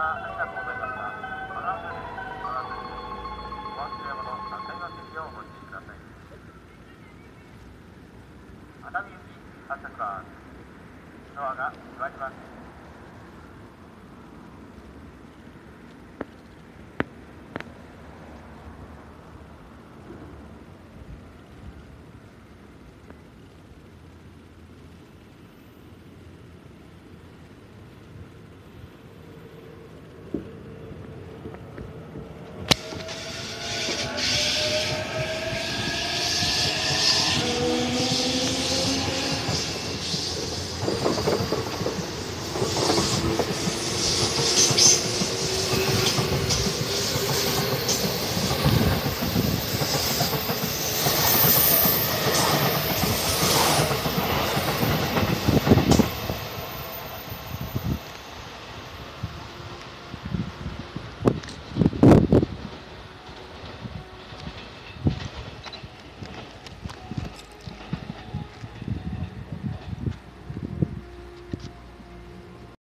ありがとうございました。また後でお忘れ物、反対の席をお持ちください。熱海行き発着バスドアが閉まります。